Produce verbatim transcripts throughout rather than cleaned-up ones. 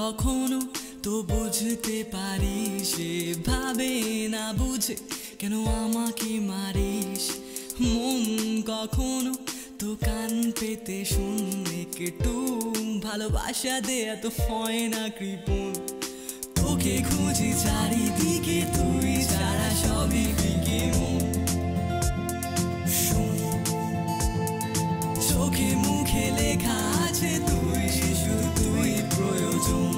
কখনো তো বুঝতে পারি সে ভাবে না বুঝে কেন আমাকে মারিস মন কখনো তো কান পেতে শুনে কেটু ভালোবাসা দে এত হয় না কৃপণ তোকে খুঁজি চারিদিকে তুই ছাড়া সবই ফিকে মন চোখে মুখে লেখা আছে তুই শিশু তুই প্রয়োজন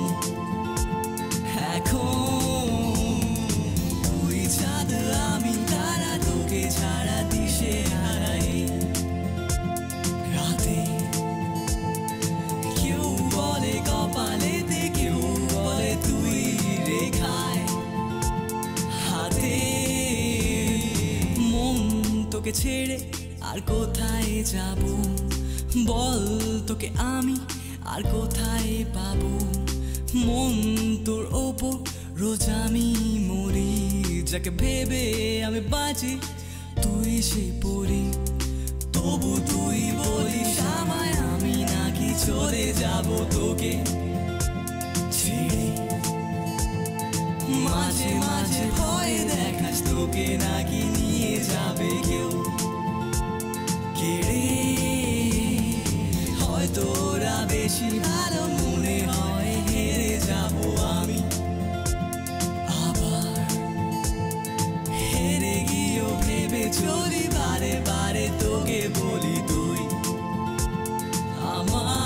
এখন তুই চাঁদ আমি তারা তোকে ছাড়া দিশে হারাই রাতে কেউ বলে কপালেতে কেউ বলে তুই রেখায় হাতে মন তোকে ছেড়ে আর কোথায় যাব বল তোকে আমি আর কোথায় পাবো মন তোর ওপর রোজ আমি মরি যাকে ভেবে আমি বাঁচি তুই সে পড়ি তবু তুই বলিস আমায় আমি নাকি চলে যাব তোকে ছেড়ে মাঝে মাঝে ভয় দেখাস তোকে নাকি নিয়ে যাবে কেউ কেড়ে হয়তো ওরা বেশি ভালো মনে হয় হেরে যাব আমি আবার হেরে গিয়েও ভেবে চলি বারে বারে তোকে বলি তুই আমার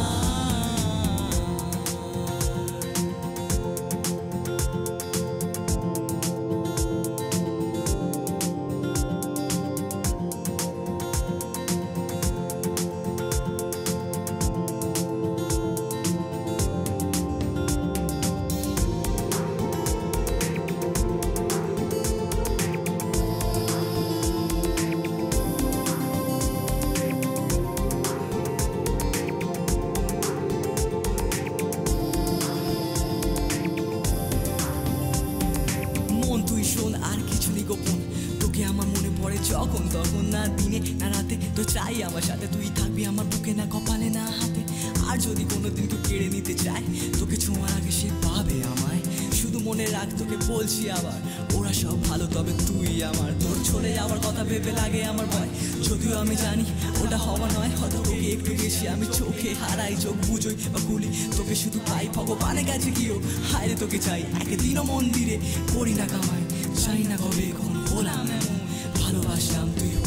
আর কিছু নেই গোপন তোকে আমার মনে পড়ে যখন তখন না দিনে না রাতে তো চাই আমার সাথে তুই থাকবি আমার বুকে না কপালে না হাতে আর যদি কোনোদিন তুই কেড়ে নিতে চায় তোকে ছোঁয়ার আগে সে পাবে আমায় শুধু মনে রাখ তোকে বলছি আবার ওরা সব ভালো তবে তুই আমার তোর চলে যাওয়ার কথা ভেবে লাগে আমার ভয় যদিও আমি জানি ওটা হওয়া নয় হয়তো তোকে একটু বেশি আমি চোখে হারাই চোখ বুঝোই বা গুলি তোকে শুধু পাই ভগবানের কাছে গিয়েও হায়রে তোকে চাই একদিনও মন্দিরে করি না কামাই চাই না কবে কোন বললাম ভালোবাসলাম তুই